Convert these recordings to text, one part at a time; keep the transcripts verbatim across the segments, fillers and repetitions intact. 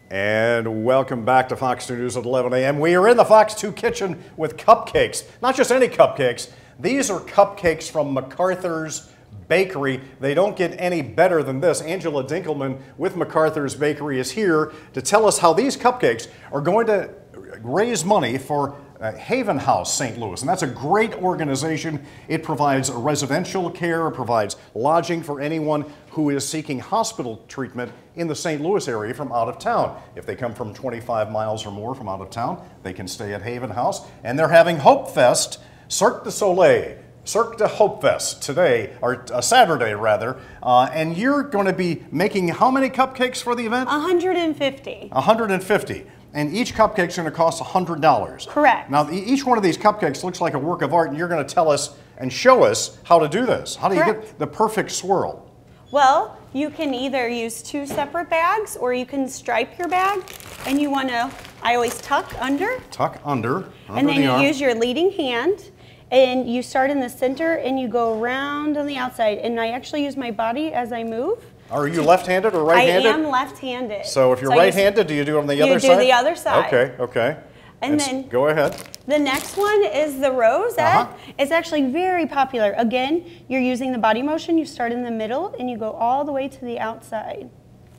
And welcome back to Fox two News at eleven a m We are in the Fox two kitchen with cupcakes. Not just any cupcakes. These are cupcakes from McArthur's Bakery. They don't get any better than this. Angela Dinkelman with McArthur's Bakery is here to tell us how these cupcakes are going to raise money for Uh, Haven House Saint Louis, and that's a great organization. It provides residential care, provides lodging for anyone who is seeking hospital treatment in the Saint Louis area from out of town. If they come from twenty-five miles or more from out of town, they can stay at Haven House. And they're having Hope Fest, Cirque du Soleil, Cirque du Hope Fest today, or uh, Saturday rather, uh, and you're going to be making how many cupcakes for the event? one hundred fifty. one hundred fifty. And each cupcake's going to cost one hundred dollars. Correct. Now, each one of these cupcakes looks like a work of art, and you're going to tell us and show us how to do this. How do you Correct. get the perfect swirl? Well, you can either use two separate bags, or you can stripe your bag, and you want to, I always tuck under. Tuck under, under And then the you arm. use your leading hand, and you start in the center, and you go around on the outside. And I actually use my body as I move. Are you left-handed or right-handed? I am left-handed. So if you're so right-handed, do you do it on the other side? You do the other side. Okay, okay. And, and then go ahead. The next one is the rosette. Uh-huh. It's actually very popular. Again, you're using the body motion. You start in the middle, and you go all the way to the outside.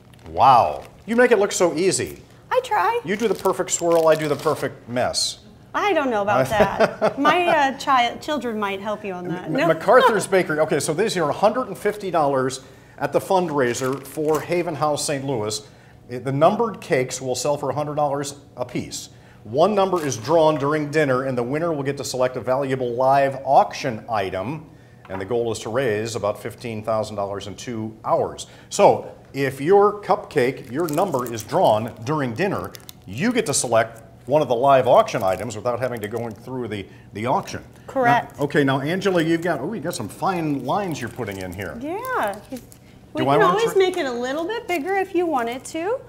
Wow. You make it look so easy. I try. You do the perfect swirl, I do the perfect mess. I don't know about that. My uh, child, children might help you on that. No. McArthur's Bakery. Okay, so these are one hundred fifty dollars at the fundraiser for Haven House Saint Louis. The numbered cakes will sell for one hundred dollars a piece. One number is drawn during dinner, and the winner will get to select a valuable live auction item. And the goal is to raise about fifteen thousand dollars in two hours. So if your cupcake, your number is drawn during dinner, you get to select one of the live auction items without having to go through the, the auction. Correct. Now, okay, now Angela, you've got, oh, you got some fine lines you're putting in here. Yeah. We Do I can want to always make it a little bit bigger if you wanted to.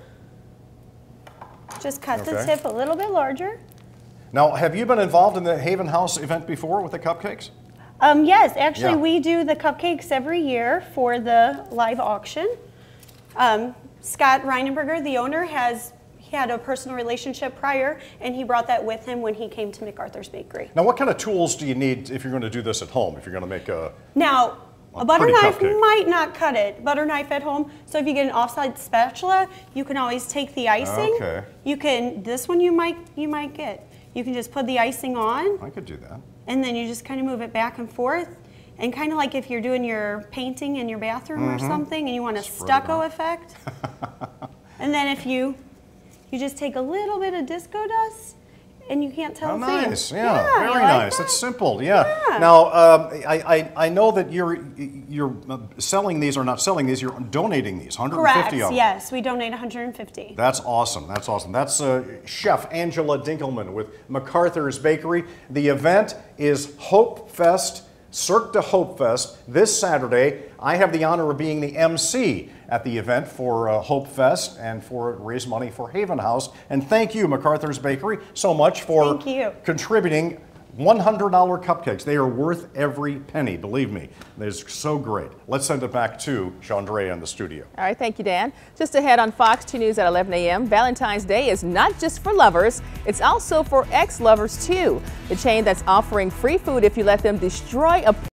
Just cut Okay. the tip a little bit larger. Now, have you been involved in the Haven House event before with the cupcakes? Um, yes, actually Yeah. we do the cupcakes every year for the live auction. Um, Scott Reinenberger, the owner, has he had a personal relationship prior, and he brought that with him when he came to McArthur's Bakery. Now, what kind of tools do you need if you're going to do this at home, if you're going to make a... Now, A a butter pretty knife cupcake. might not cut it. Butter knife at home. So if you get an offside spatula, you can always take the icing. Okay. You can, this one you might, you might get. You can just put the icing on, I could do that. and then you just kind of move it back and forth. And kind of like if you're doing your painting in your bathroom Mm-hmm. or something, and you want a Spread it stucco out. effect. And then if you, you just take a little bit of disco dust, and you can't tell Oh, a thing. nice. Yeah, you very like nice. that? It's simple. Yeah. Yeah. Now, um, I, I I know that you're you're selling these or not selling these. You're donating these. one hundred fifty Correct. of them. Yes, we donate one hundred fifty. That's awesome. That's awesome. That's uh, Chef Angela Dinkelman with McArthur's Bakery. The event is Hope Fest, Cirque du Hope Fest, this Saturday. I have the honor of being the M C at the event for uh, Hope Fest and for raise money for Haven House. And thank you, McArthur's Bakery, so much for Thank you. contributing one hundred dollar cupcakes. They are worth every penny, believe me. They're so great. Let's send it back to Chandrea in the studio. All right, thank you, Dan. Just ahead on Fox two News at eleven a m, Valentine's Day is not just for lovers, it's also for ex-lovers too. The chain that's offering free food if you let them destroy a